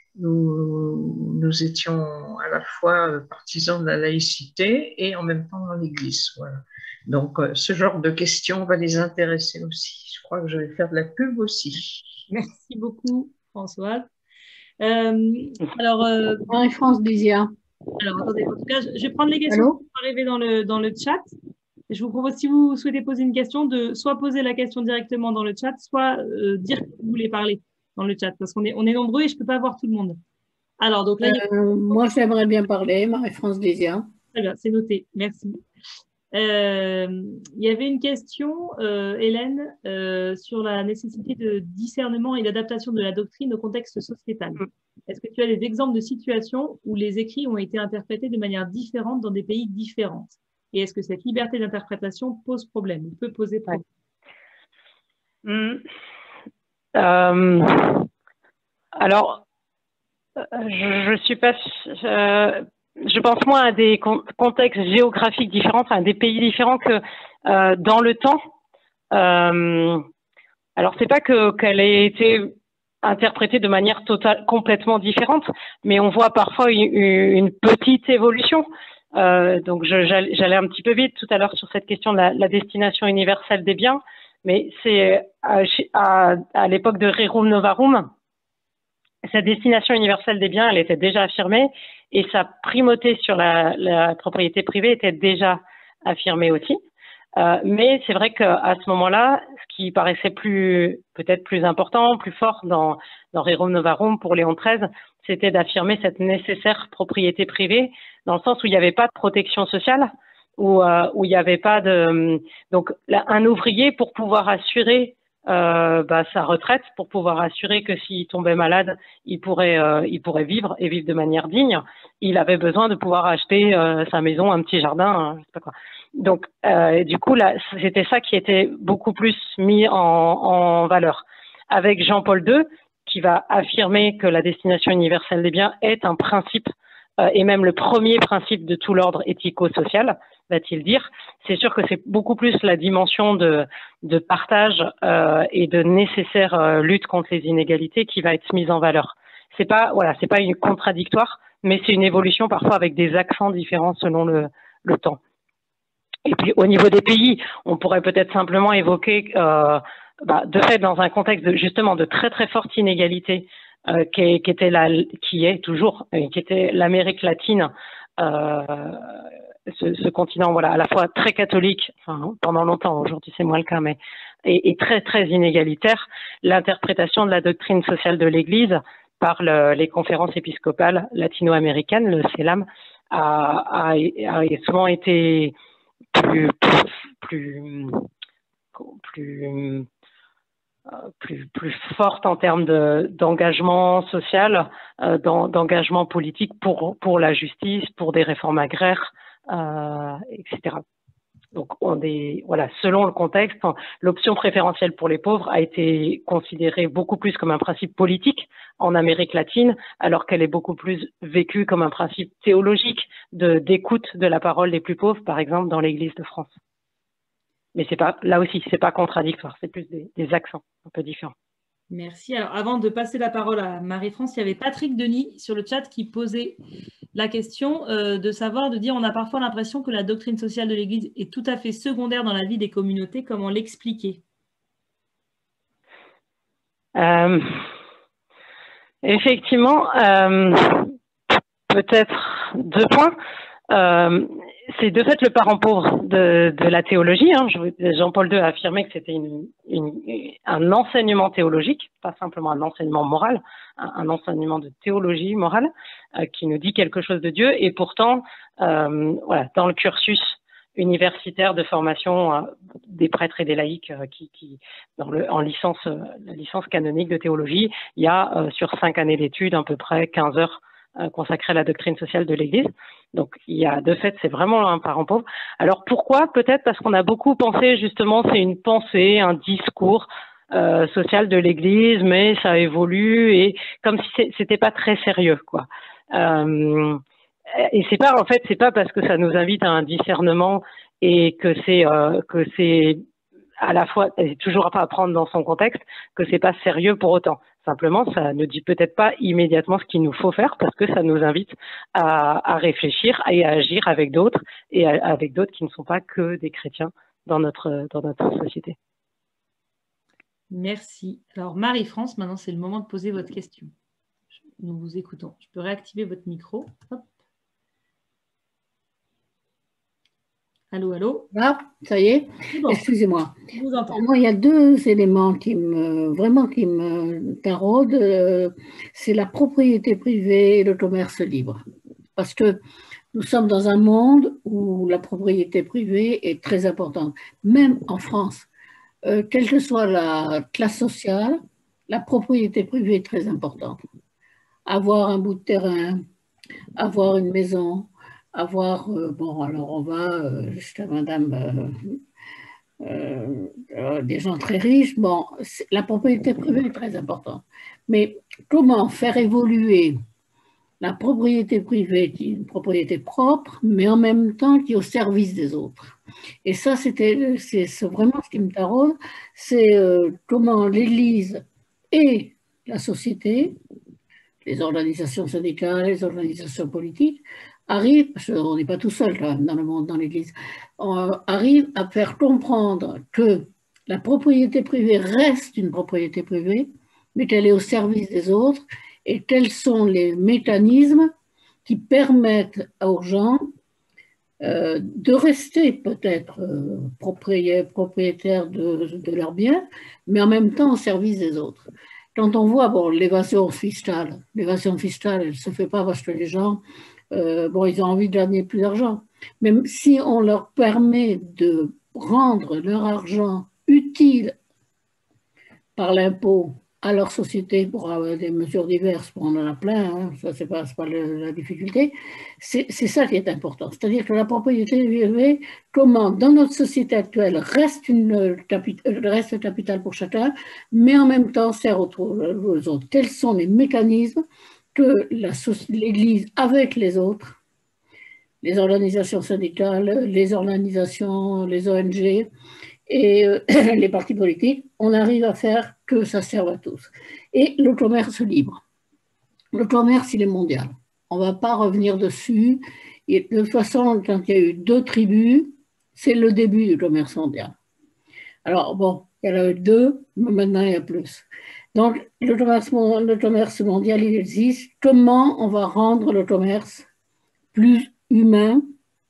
Nous, nous étions à la fois partisans de la laïcité et en même temps dans l'église. Voilà. Donc, euh, ce genre de questions va les intéresser aussi. Je crois que je vais faire de la pub aussi. Merci beaucoup, Françoise. Euh, alors, euh, Marie-France Béziat. Alors, attendez, en tout cas, je vais prendre les questions Allô qui sont arrivées dans le, dans le chat. Je vous propose, si vous souhaitez poser une question, de soit poser la question directement dans le chat, soit euh, dire que vous voulez parler dans le chat, parce qu'on est, on est nombreux et je ne peux pas voir tout le monde. Alors, donc là, il y a... euh, moi, j'aimerais bien parler, Marie-France Béziat. Très bien, c'est noté, merci. Euh, il y avait une question, euh, Hélène, euh, sur la nécessité de discernement et d'adaptation de la doctrine au contexte sociétal. Est-ce que tu as des exemples de situations où les écrits ont été interprétés de manière différente dans des pays différents? Et est-ce que cette liberté d'interprétation pose problème ou peut poser problème? Mmh. Euh, alors, je, je suis pas... Euh, je pense moins à des contextes géographiques différents, à des pays différents que euh, dans le temps. Euh, alors, c'est pas que qu'elle ait été interprétée de manière totale, complètement différente, mais on voit parfois une, une petite évolution. Euh, donc, j'allais un petit peu vite tout à l'heure sur cette question de la, la destination universelle des biens, mais c'est à, à, à l'époque de Rerum Novarum, cette destination universelle des biens, elle était déjà affirmée et sa primauté sur la, la propriété privée était déjà affirmée aussi. Euh, mais c'est vrai qu'à ce moment-là, ce qui paraissait plus peut-être plus important, plus fort dans, dans Rerum Novarum pour Léon treize, c'était d'affirmer cette nécessaire propriété privée dans le sens où il n'y avait pas de protection sociale, où, euh, où il n'y avait pas de... Donc, là, un ouvrier, pour pouvoir assurer Euh, bah, sa retraite, pour pouvoir assurer que s'il tombait malade, il pourrait, euh, il pourrait vivre et vivre de manière digne. Il avait besoin de pouvoir acheter euh, sa maison, un petit jardin, hein, je sais pas quoi. Donc, euh, du coup, là, c'était ça qui était beaucoup plus mis en, en valeur. Avec Jean-Paul deux, qui va affirmer que la destination universelle des biens est un principe euh, et même le premier principe de tout l'ordre éthico-social, va-t-il dire. C'est sûr que c'est beaucoup plus la dimension de, de partage euh, et de nécessaire euh, lutte contre les inégalités qui va être mise en valeur. C'est pas, voilà, c'est pas une contradictoire, mais c'est une évolution parfois avec des accents différents selon le, le temps. Et puis au niveau des pays, on pourrait peut-être simplement évoquer, euh, bah, de fait, dans un contexte de, justement de très très forte inégalité, euh, qui, qui était la, qui est toujours, euh, qui était l'Amérique latine. Euh, Ce, ce continent, voilà, à la fois très catholique, enfin, pendant longtemps, aujourd'hui c'est moins le cas, mais et, et très très inégalitaire, l'interprétation de la doctrine sociale de l'Église par le, les conférences épiscopales latino-américaines, le CELAM, a, a, a souvent été plus plus plus plus, plus forte en termes de, d'engagement social, euh, d'engagement politique pour pour la justice, pour des réformes agraires. Euh, et cetera. Donc, on est, voilà, selon le contexte, l'option préférentielle pour les pauvres a été considérée beaucoup plus comme un principe politique en Amérique latine, alors qu'elle est beaucoup plus vécue comme un principe théologique de d'écoute de la parole des plus pauvres, par exemple dans l'Église de France. Mais c'est pas, là aussi, c'est pas contradictoire, c'est plus des, des accents un peu différents. Merci. Alors, avant de passer la parole à Marie-France, il y avait Patrick Denis sur le chat qui posait la question euh, de savoir, de dire, on a parfois l'impression que la doctrine sociale de l'Église est tout à fait secondaire dans la vie des communautés. Comment l'expliquer? euh, Effectivement, euh, peut-être deux points. Euh, c'est de fait le parent pauvre de, de la théologie. Hein. Jean-Paul deux a affirmé que c'était une, une, un enseignement théologique, pas simplement un enseignement moral, un, un enseignement de théologie morale euh, qui nous dit quelque chose de Dieu. Et pourtant, euh, voilà, dans le cursus universitaire de formation euh, des prêtres et des laïcs euh, qui, qui dans le, en licence, euh, la licence canonique de théologie, il y a euh, sur cinq années d'études à peu près quinze heures euh, consacrées à la doctrine sociale de l'Église. Donc il y a de fait, c'est vraiment un parent pauvre. Alors pourquoi? Peut-être parce qu'on a beaucoup pensé justement, c'est une pensée, un discours euh, social de l'Église, mais ça évolue et comme si c'était pas très sérieux, quoi. Euh, Et c'est pas, en fait, c'est pas parce que ça nous invite à un discernement et que c'est euh, que c'est à la fois, c'est toujours pas à prendre dans son contexte, que c'est pas sérieux pour autant. Simplement, ça ne dit peut-être pas immédiatement ce qu'il nous faut faire parce que ça nous invite à, à réfléchir et à agir avec d'autres et à, avec d'autres qui ne sont pas que des chrétiens dans notre dans notre société. Merci. Alors Marie-France, maintenant c'est le moment de poser votre question. Nous vous écoutons. Je peux réactiver votre micro. Hop. Allô, allô. Ah, ça y est. Bon. Excusez-moi. Je vous entends. Moi, il y a deux éléments qui me vraiment qui me taraudent. C'est la propriété privée et le commerce libre. Parce que nous sommes dans un monde où la propriété privée est très importante. Même en France, euh, quelle que soit la classe sociale, la propriété privée est très importante. Avoir un bout de terrain, avoir une maison, avoir, euh, bon, alors on va euh, jusqu'à madame, euh, euh, euh, des gens très riches, bon, la propriété privée est très importante. Mais comment faire évoluer la propriété privée, qui est une propriété propre, mais en même temps qui est au service des autres? Et ça, c'était, c'est vraiment ce qui me taraude, c'est euh, comment l'Église et la société, les organisations syndicales, les organisations politiques, arrivent, parce qu'on n'est pas tout seul quand même dans le monde, dans l'Église, arrivent à faire comprendre que la propriété privée reste une propriété privée, mais qu'elle est au service des autres, et quels sont les mécanismes qui permettent aux gens euh, de rester peut-être euh, propriétaires de, de leurs biens, mais en même temps au service des autres. Quand on voit bon, l'évasion fiscale, l'évasion fiscale, elle ne se fait pas parce que les gens, euh, bon, ils ont envie de gagner plus d'argent. Même si on leur permet de rendre leur argent utile par l'impôt à leur société pour avoir des mesures diverses, on en a plein, hein, ça c'est pas, pas le, la difficulté, c'est ça qui est important. C'est-à-dire que la propriété privée, comment dans notre société actuelle reste, une, reste capital pour chacun, mais en même temps sert aux, aux autres. Quels sont les mécanismes que l'Église avec les autres, les organisations syndicales, les organisations, les O N G, et euh, les partis politiques, on arrive à faire que ça serve à tous. Et le commerce libre. Le commerce, il est mondial. On ne va pas revenir dessus. Et de toute façon, quand il y a eu deux tribus, c'est le début du commerce mondial. Alors, bon, il y en a eu deux, mais maintenant il y a plus. Donc, le commerce, le commerce mondial, il existe. Comment on va rendre le commerce plus humain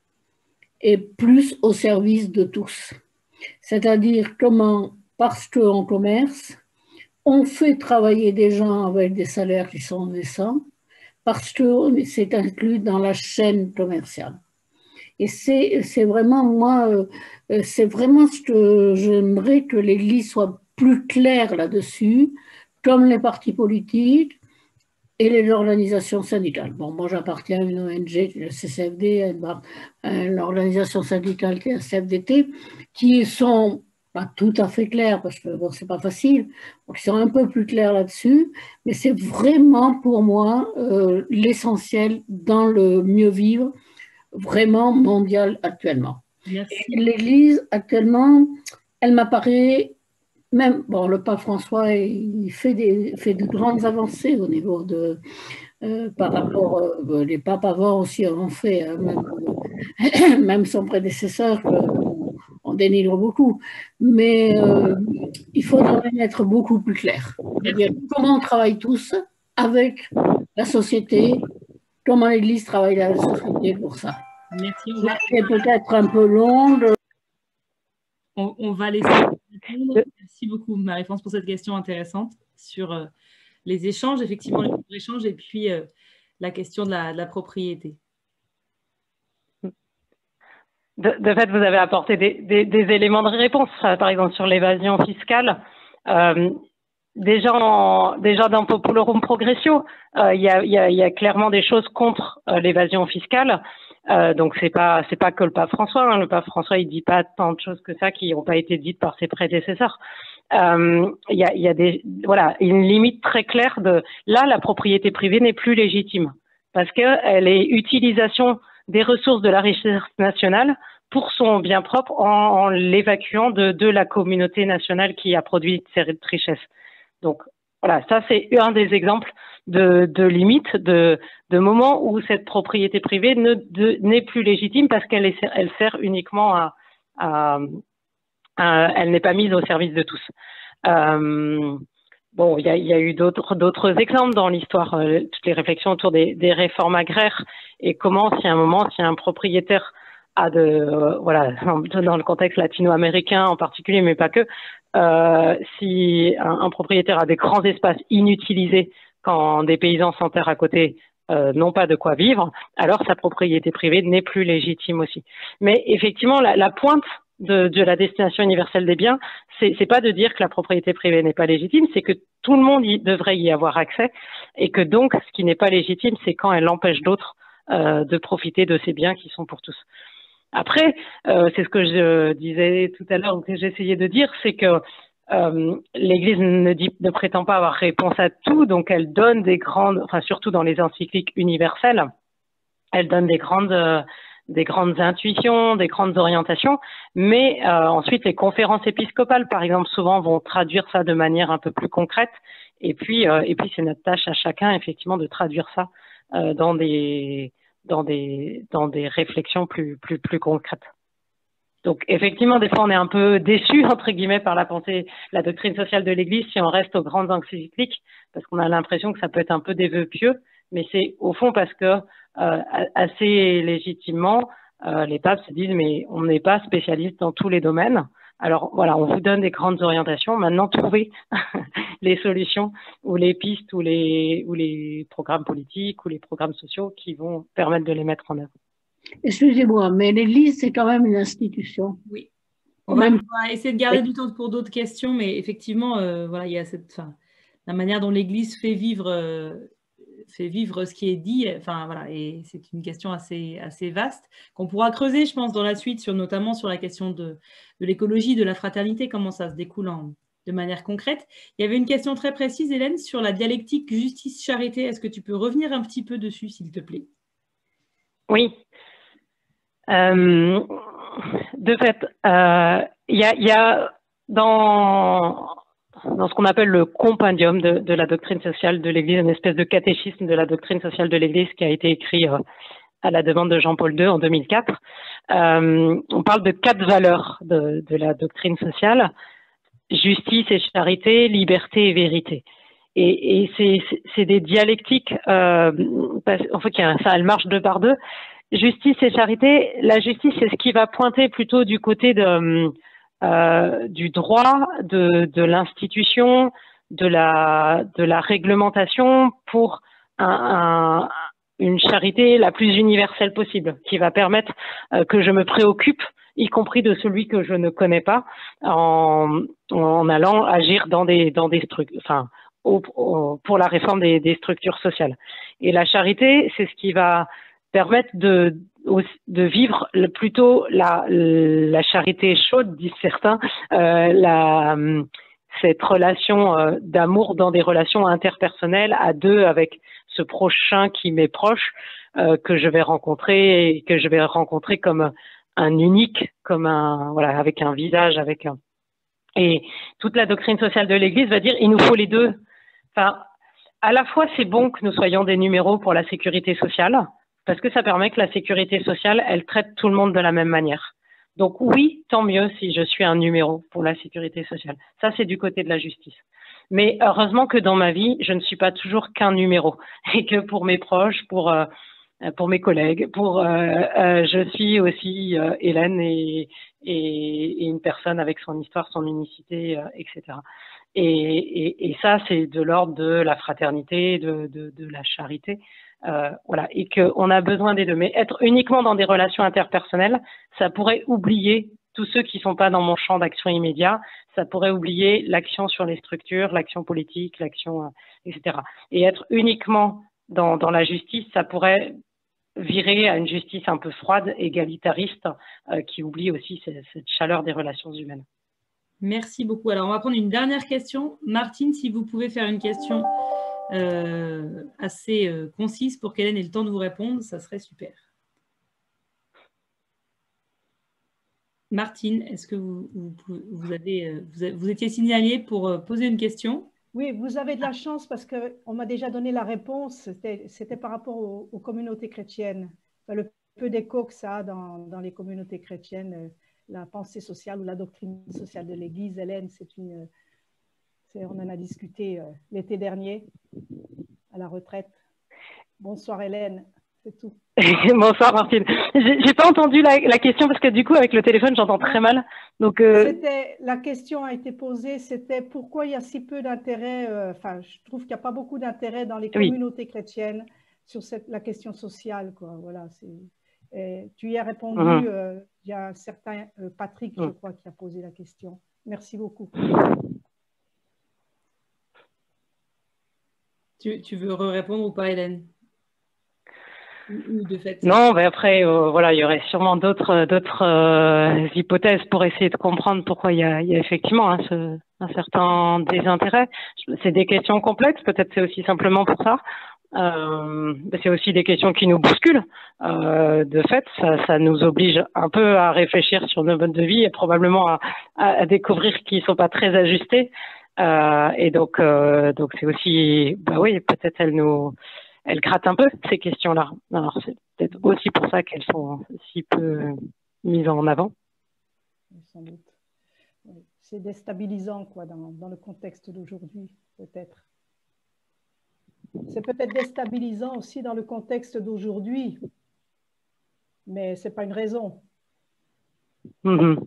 et plus au service de tous? C'est-à-dire comment, parce qu'on commerce, on fait travailler des gens avec des salaires qui sont décents, parce que c'est inclus dans la chaîne commerciale. Et c'est vraiment, moi, c'est vraiment ce que j'aimerais que l'Église soit plus claire là-dessus, comme les partis politiques et les organisations syndicales. Bon, moi, j'appartiens à une O N G, le C C F D, à l'organisation syndicale qui est la C F D T, qui sont pas tout à fait claires, parce que bon, c'est pas facile, donc ils sont un peu plus clairs là-dessus, mais c'est vraiment pour moi euh, l'essentiel dans le mieux vivre, vraiment mondial actuellement. L'Église, actuellement, elle m'apparaît, même, bon, le pape François, il fait, des, fait de grandes avancées au niveau de, euh, par rapport, euh, les papes avant aussi ont fait, hein, même, même son prédécesseur, euh, on dénigre beaucoup, mais euh, il faudrait être beaucoup plus clair. C'est-à-dire comment on travaille tous avec la société, comment l'Église travaille la société pour ça. Merci. C'est peut-être un peu long. De... On, on va laisser répondre. Merci beaucoup, Marie-France, pour cette question intéressante sur euh, les échanges, effectivement, les échanges et puis euh, la question de la, de la propriété. de, de fait, vous avez apporté des, des, des éléments de réponse, par exemple sur l'évasion fiscale. Euh, déjà, en, déjà dans Populorum Progressio, euh, il y, a, y, a, y a clairement des choses contre euh, l'évasion fiscale. Euh, donc c'est pas c'est pas que le pape François. Hein. Le pape François, il dit pas tant de choses que ça qui n'ont pas été dites par ses prédécesseurs. Il euh, y, a, y a des voilà une limite très claire de là la propriété privée n'est plus légitime parce que elle est utilisation des ressources de la richesse nationale pour son bien propre en, en l'évacuant de, de la communauté nationale qui a produit cette richesse. Donc voilà, ça c'est un des exemples de, de limites, de, de moments où cette propriété privée ne, de, n'est plus légitime parce qu'elle est, elle sert uniquement à, à, à elle n'est pas mise au service de tous. Euh, bon, il y a, y a eu d'autres, d'autres exemples dans l'histoire, euh, toutes les réflexions autour des, des réformes agraires et comment, si à un moment, si un propriétaire a de, euh, voilà, dans le contexte latino-américain en particulier, mais pas que, euh, si un, un propriétaire a des grands espaces inutilisés quand des paysans s'enterrent à côté, euh, n'ont pas de quoi vivre, alors sa propriété privée n'est plus légitime aussi. Mais effectivement, la, la pointe de, de la destination universelle des biens, c'est, c'est pas de dire que la propriété privée n'est pas légitime, c'est que tout le monde y, devrait y avoir accès et que donc ce qui n'est pas légitime, c'est quand elle empêche d'autres euh, de profiter de ces biens qui sont pour tous. Après, euh, c'est ce que je disais tout à l'heure, que j'essayais de dire, c'est que euh, l'Église ne, dit, ne prétend pas avoir réponse à tout, donc elle donne des grandes, enfin surtout dans les encycliques universelles, elle donne des grandes, euh, des grandes intuitions, des grandes orientations, mais euh, ensuite les conférences épiscopales, par exemple, souvent vont traduire ça de manière un peu plus concrète, et puis, euh, et puis c'est notre tâche à chacun, effectivement, de traduire ça euh, dans des dans des dans des réflexions plus plus plus concrètes. Donc effectivement, des fois on est un peu déçu entre guillemets par la pensée, la doctrine sociale de l'Église si on reste aux grandes encycliques, parce qu'on a l'impression que ça peut être un peu des vœux pieux, mais c'est au fond parce que euh, assez légitimement euh, les papes se disent mais on n'est pas spécialiste dans tous les domaines. Alors voilà, on vous donne des grandes orientations. Maintenant, trouvez les solutions ou les pistes ou les, ou les programmes politiques ou les programmes sociaux qui vont permettre de les mettre en œuvre. Excusez-moi, mais l'Église, c'est quand même une institution. Oui. On va, même... on va essayer de garder oui. du temps pour d'autres questions, mais effectivement, euh, voilà, il y a cette, enfin, la manière dont l'Église fait vivre, euh, fait vivre ce qui est dit. Enfin voilà, et c'est une question assez, assez vaste qu'on pourra creuser, je pense, dans la suite, sur notamment sur la question de, de l'écologie, de la fraternité, comment ça se découle en, de manière concrète. Il y avait une question très précise, Hélène, sur la dialectique justice-charité. Est-ce que tu peux revenir un petit peu dessus, s'il te plaît? Oui. Euh, de fait, il euh, y, a, y a dans, dans ce qu'on appelle le compendium de, de la doctrine sociale de l'Église, une espèce de catéchisme de la doctrine sociale de l'Église qui a été écrit euh, à la demande de Jean-Paul deux en deux mille quatre. Euh, on parle de quatre valeurs de, de la doctrine sociale: justice et charité, liberté et vérité. Et, et c'est, c'est des dialectiques, euh, en fait, ça, elle marche deux par deux. Justice et charité, la justice, c'est ce qui va pointer plutôt du côté de, euh, du droit, de, de l'institution, de la, de la réglementation pour un, un, une charité la plus universelle possible, qui va permettre euh, que je me préoccupe, y compris de celui que je ne connais pas, en, en allant agir dans des, dans des structures, enfin, au, au, pour la réforme des, des structures sociales. Et la charité, c'est ce qui va permettre de, de vivre plutôt la, la charité chaude, disent certains, euh, la, cette relation euh, d'amour dans des relations interpersonnelles à deux avec ce prochain qui m'est proche, euh, que je vais rencontrer et que je vais rencontrer comme un unique, comme un, voilà, avec un visage, avec un. Et toute la doctrine sociale de l'Église va dire il nous faut les deux. Enfin, à la fois c'est bon que nous soyons des numéros pour la sécurité sociale, parce que ça permet que la sécurité sociale, elle traite tout le monde de la même manière. Donc oui, tant mieux si je suis un numéro pour la sécurité sociale. Ça, c'est du côté de la justice. Mais heureusement que dans ma vie, je ne suis pas toujours qu'un numéro. Et que pour mes proches, pour, euh, pour mes collègues, pour, euh, euh, je suis aussi euh, Hélène et, et, et une personne avec son histoire, son unicité, euh, et cetera. Et, et, et ça, c'est de l'ordre de la fraternité, de, de, de la charité. Euh, voilà, et qu'on a besoin des deux. Mais être uniquement dans des relations interpersonnelles, ça pourrait oublier tous ceux qui ne sont pas dans mon champ d'action immédiat, ça pourrait oublier l'action sur les structures, l'action politique, l'action, euh, et cetera. Et être uniquement dans, dans la justice, ça pourrait virer à une justice un peu froide, égalitariste, euh, qui oublie aussi cette, cette chaleur des relations humaines. Merci beaucoup. Alors, on va prendre une dernière question. Martine, si vous pouvez faire une question euh, assez euh, concise pour qu'Hélène ait le temps de vous répondre, ça serait super. Martine, est-ce que vous, vous, vous, avez, vous, avez, vous étiez signalée pour poser une question? Oui, vous avez de la chance parce qu'on m'a déjà donné la réponse. C'était par rapport aux, aux communautés chrétiennes. Enfin, le peu d'écho que ça a dans, dans les communautés chrétiennes, la pensée sociale ou la doctrine sociale de l'Église. Hélène, c'est une, on en a discuté l'été dernier à la retraite. Bonsoir Hélène, c'est tout. Bonsoir Martine. J'ai pas entendu la, la question parce que du coup avec le téléphone j'entends très mal. Donc euh... la question a été posée, c'était pourquoi il y a si peu d'intérêt. Euh, enfin, je trouve qu'il n'y a pas beaucoup d'intérêt dans les communautés oui. chrétiennes sur cette, la question sociale, quoi. Voilà. Et tu y as répondu. Mm-hmm. euh, il y a un certain euh, Patrick, mm. je crois, qui a posé la question. Merci beaucoup. Tu, tu veux répondre ou pas, Hélène? De fait. Non, mais après, euh, voilà, il y aurait sûrement d'autres d'autres euh, hypothèses pour essayer de comprendre pourquoi il y a, il y a effectivement hein, ce, un certain désintérêt. C'est des questions complexes, peut-être c'est aussi simplement pour ça. Euh, c'est aussi des questions qui nous bousculent. Euh, de fait, ça, ça nous oblige un peu à réfléchir sur nos modes de vie et probablement à, à, à découvrir qu'ils ne sont pas très ajustés. Euh, et donc, euh, donc c'est aussi, bah oui, peut-être elles nous Elles grattent un peu ces questions-là. Alors, c'est peut-être aussi pour ça qu'elles sont si peu mises en avant. Sans doute. Oui. C'est déstabilisant quoi, dans, dans le contexte d'aujourd'hui, peut-être. C'est peut-être déstabilisant aussi dans le contexte d'aujourd'hui, mais ce n'est pas une raison. Mm-hmm.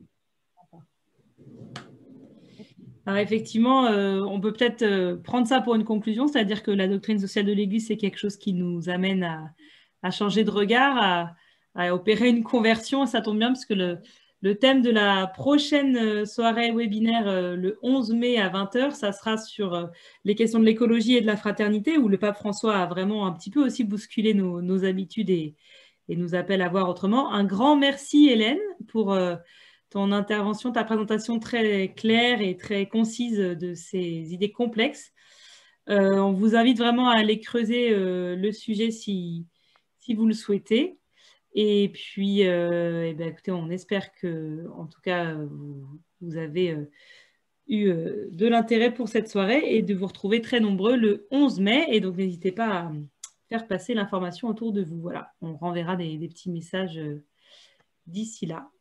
Alors effectivement, euh, on peut peut-être euh, prendre ça pour une conclusion, c'est-à-dire que la doctrine sociale de l'Église, c'est quelque chose qui nous amène à, à changer de regard, à, à opérer une conversion. Et ça tombe bien parce que le, le thème de la prochaine soirée webinaire, euh, le onze mai à vingt heures, ça sera sur euh, les questions de l'écologie et de la fraternité, où le pape François a vraiment un petit peu aussi bousculé nos, nos habitudes et, et nous appelle à voir autrement. Un grand merci Hélène pour... Euh, ton intervention, ta présentation très claire et très concise de ces idées complexes. Euh, on vous invite vraiment à aller creuser euh, le sujet si, si vous le souhaitez. Et puis, euh, eh bien, écoutez, on espère que, en tout cas, vous, vous avez euh, eu euh, de l'intérêt pour cette soirée et de vous retrouver très nombreux le onze mai. Et donc, n'hésitez pas à faire passer l'information autour de vous. Voilà, on renverra des, des petits messages euh, d'ici là.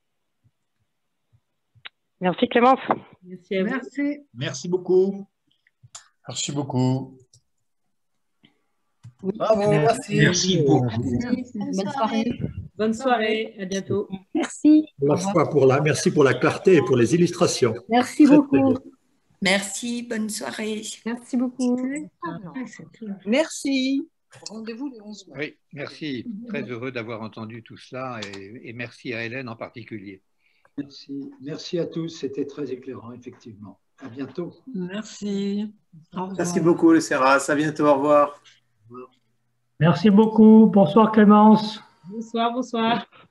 Merci Clémence. Merci à vous. Merci. Merci beaucoup. Merci beaucoup. Bravo, merci. Merci beaucoup. Merci. Bonne soirée. Bonne soirée, à bientôt. Merci. Pour la fois, pour la, merci pour la clarté et pour les illustrations. Merci très, beaucoup. Très merci, bonne soirée. Merci beaucoup. Merci. Rendez-vous le onze mai. Oui, merci. Très heureux d'avoir entendu tout cela et, et merci à Hélène en particulier. Merci. Merci à tous, c'était très éclairant, effectivement. À bientôt. Merci. Merci beaucoup, le Serras. À bientôt, au revoir. Merci beaucoup. Bonsoir Clémence. Bonsoir, bonsoir.